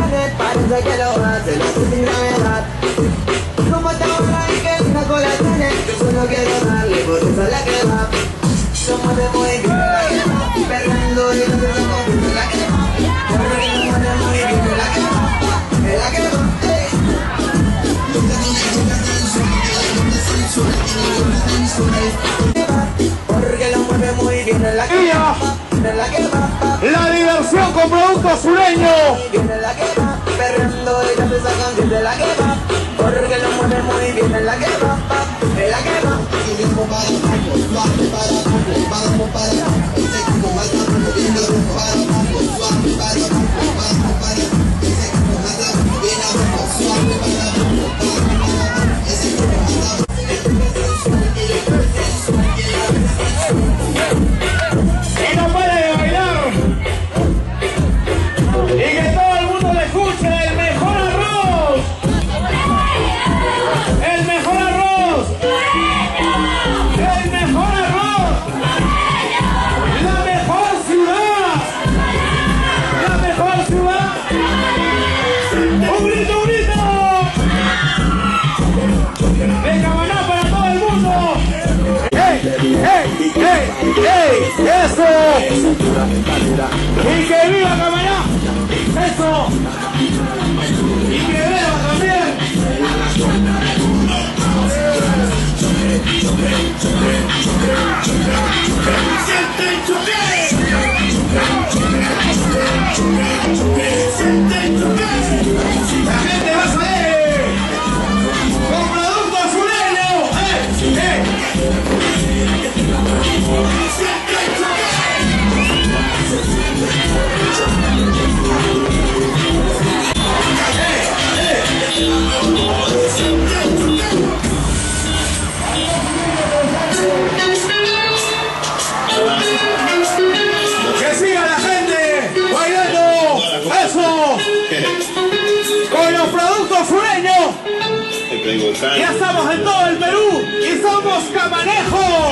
cojones, parece que lo hace, lo hace sin gravedad. Como esta bola y que una cola tiene, yo solo quiero darle, por eso es la que va. Se mueve muy bien la que va, perdiendo y no se confunde la que va. Porque se mueve muy bien la que va, es la que va. Porque lo mueve muy bien la que va, es la que va. La diversión con producto sureño. Viene la que va, perreando y canta esa canción de la que va. Porque lo mueve muy bien, es la que va, es la que va. Y mismo para abajo, suave para abajo, vamos para abajo. Ese como más abajo, viene para abajo, suave para abajo, vamos para abajo. Ese como más abajo, viene abajo, suave para abajo, vamos para abajo. Ese como más abajo. Y no para de bailar. Y que todo el mundo le escuche el mejor arroz. El mejor arroz. El mejor arroz. La mejor ciudad. La mejor ciudad. Un grito, un grito. De Camaná para todo el mundo. ¡Ey! ¡Ey! ¡Ey! ¡Ey! ¡Eso! ¡Y que viva Camaná! ¡Eso! ¡Y que beba también! ¡Siente el choque! ¡Siente el choque! ¡La gente va a salir! ¡Con producto sureño! ¡Eh! ¡Eh! Que siga la gente bailando eso con los productos sureños. Ya estamos en todo el Perú y somos camanejos.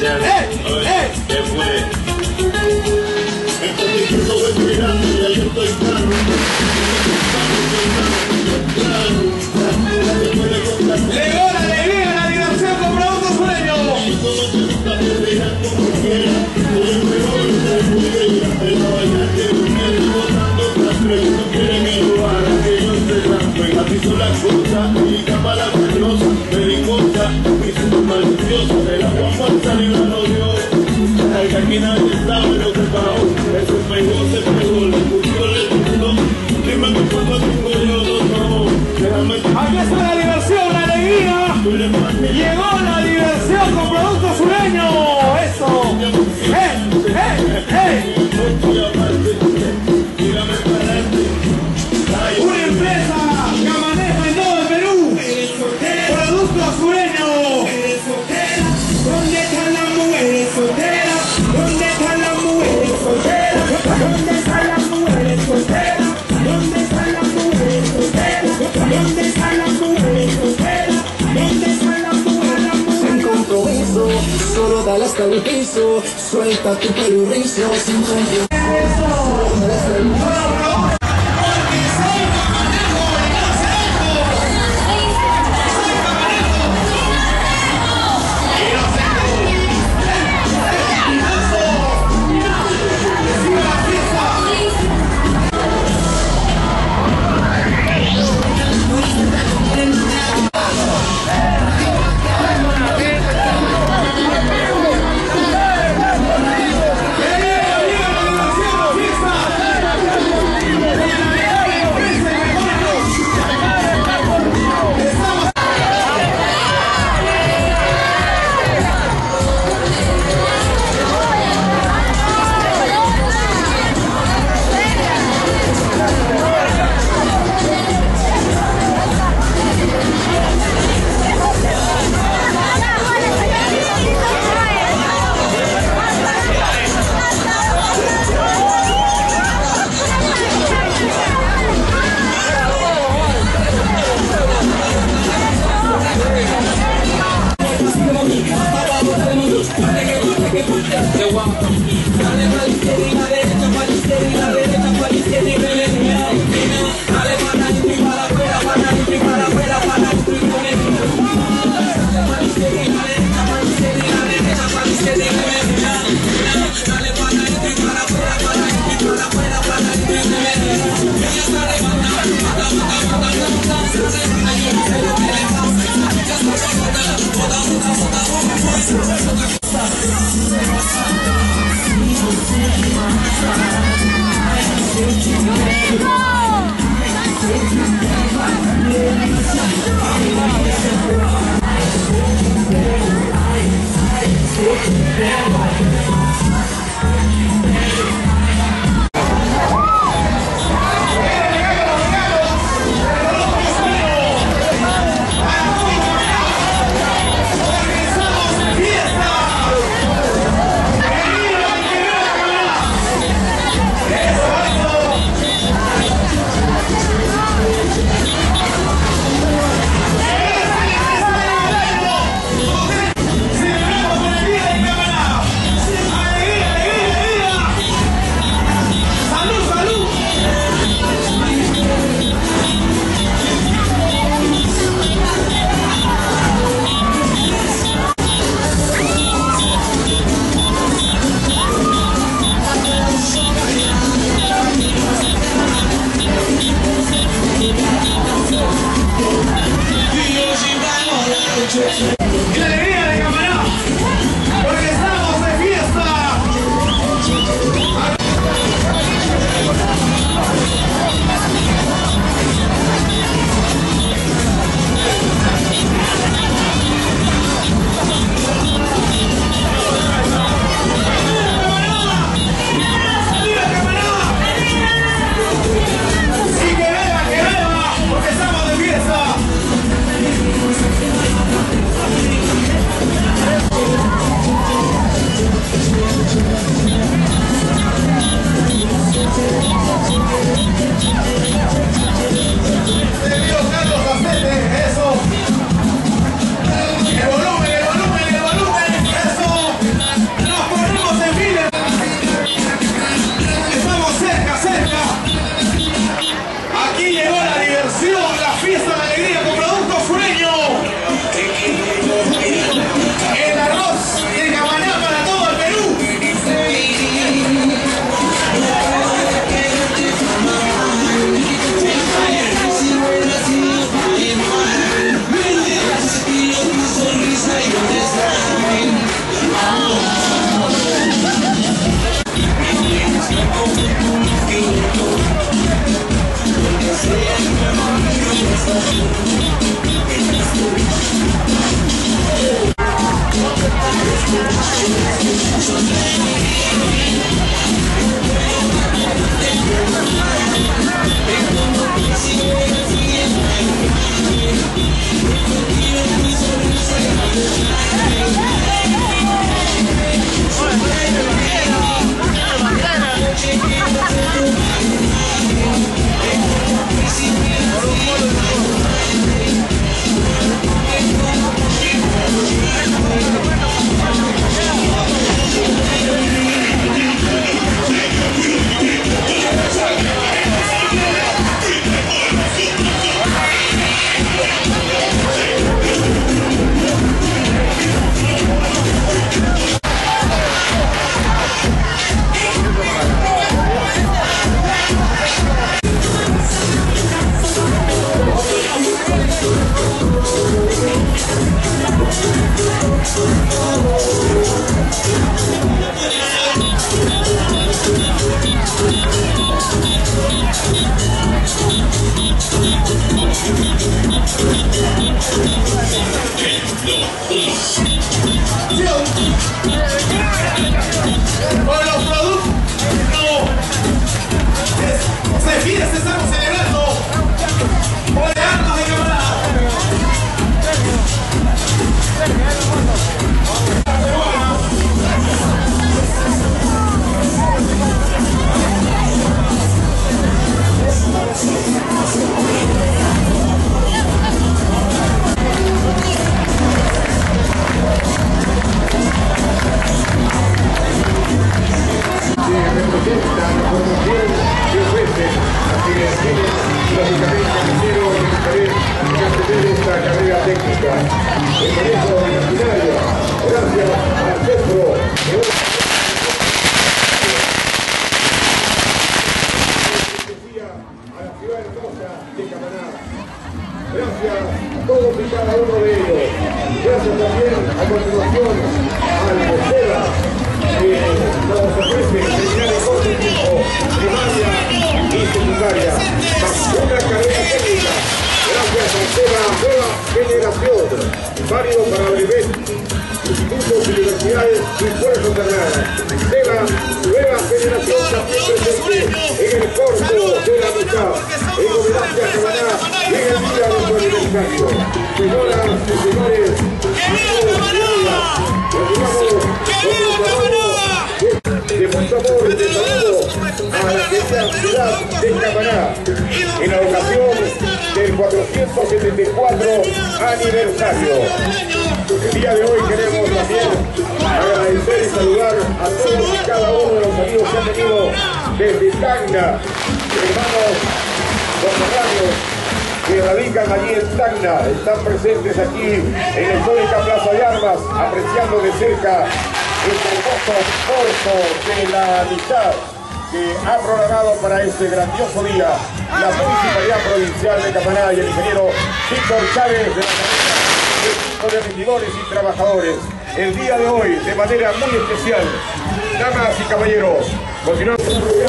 Llegó la alegría, la diversión con productos sureños. Aquí está la diversión, la alegría. Llegó la diversión con productos sureños. Eso. Una empresa que maneja en todo el Perú. Productos sureños. ¿Dónde están las mujeres solteras? ¿Dónde están las mujeres solteras? ¿Dónde están las mujeres solteras? ¿Dónde están las mujeres solteras? ¿Dónde están las mujeres solteras? ¿Dónde están las mujeres? Sin compromiso, solo dale hasta el piso. Suelta tu pelo rizo sin compromiso. Con los productos se estamos celebrando por armas de camarada. Gracias a todos y cada uno de ellos. Gracias también a continuación al Mosera que nos ofrece terminar el corte tiempo primaria y secundaria. Una carrera técnica. Gracias a Seba, nueva generación. Válido para brevet, institutos, universidades y escuelas internadas. Seba, nueva generación también presente en el corto de la amistad. En homenaje a Camaná y en el día de su aniversario. Señoras y señores, de mucho amor y de saludo a la querida ciudad de Camaná en la ocasión del 474 aniversario. El día de hoy queremos también agradecer y saludar a todos y cada uno de los amigos que han venido desde Tacna, hermanos conterráneos que radican allí en Tacna, están presentes aquí en la histórica Plaza de Armas, apreciando de cerca el hermoso corto de la amistad que ha programado para este grandioso día la Municipalidad Provincial de Camaná y el ingeniero Víctor Chávez de la Academia del Equipo de Regidores y Trabajadores. El día de hoy, de manera muy especial, damas y caballeros, continuamos.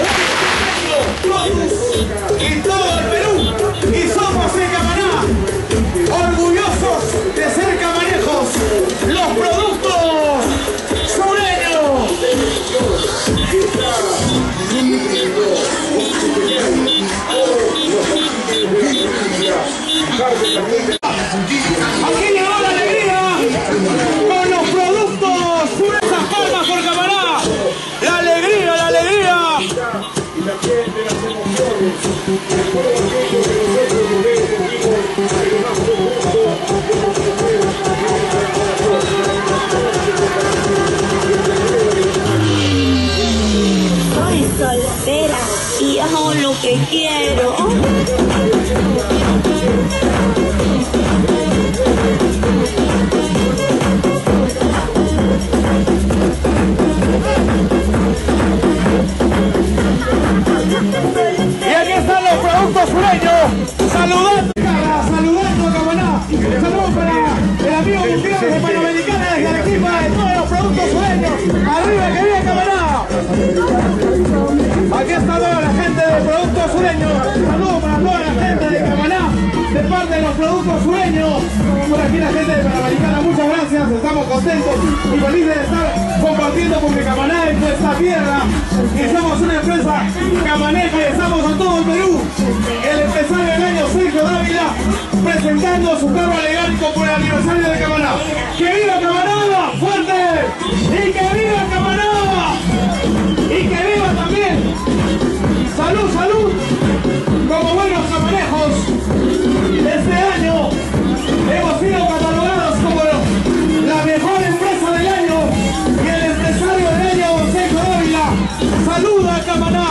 Y todo el Perú, y somos en Camaná, orgullosos de ser camanejos, los productos sureños. Aquí llegó la alegría con los productos sureños. Palmas por Camaná, la alegría, la alegría. Y también de las emociones, de todo aquello que nosotros Soy soltera y hago lo que quiero. Y aquí están los productos sureños, saludando a Camaná. Saludos para el amigo Gutiérrez de Panamericana desde Arequipa, de todos los productos sureños. Arriba que viene Camaná. Aquí está toda la gente de productos sureños. Saludos para toda la gente de Camaná, de parte parte de los productos sureños. Por aquí la gente de Panamericana, muchas gracias. Estamos contentos y felices de estar compartiendo porque Camaná es nuestra tierra y somos una empresa camaneja y estamos a todo el Perú. El empresario del año, Sergio Dávila, presentando su carro alegórico por el aniversario de Camaná. ¡Que viva Camaná! ¡Fuerte! ¡Y que viva Camaná! ¡Y que viva también! ¡Salud, salud! Como buenos camanejos, este año hemos sido catalogados como la mejor empresa del año y el empresario del año, Sergio Dávila. ¡Saluda a Camaná!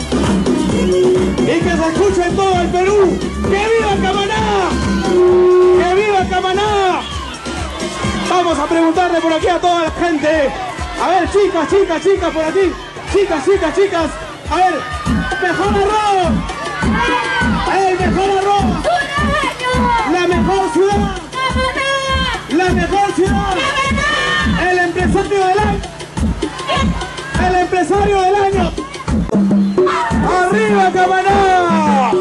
Y que se escuche en todo el Perú. ¡Que viva Camaná! ¡Que viva Camaná! Vamos a preguntarle por aquí a toda la gente. A ver, chicas, por aquí. Chicas. A ver, mejor arroz. El mejor arroz. La mejor ciudad. La mejor ciudad. El empresario del año. El empresario del año. ¡Arriba Camaná!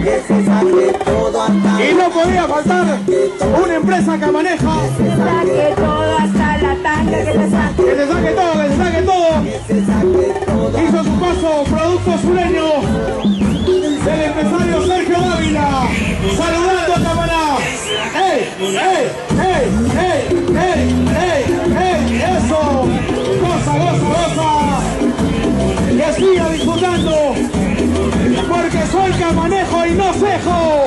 Y no podía faltar una empresa camaneja. Que se saque todo hasta la tanga, que se saque. Que se saque todo. Hizo su paso producto sureño del empresario Sergio Dávila. Saludando a Camaná. ¡Ey! ¡Eso! ¡Goza! Que siga disfrutando, porque soy camanejo y no cejo.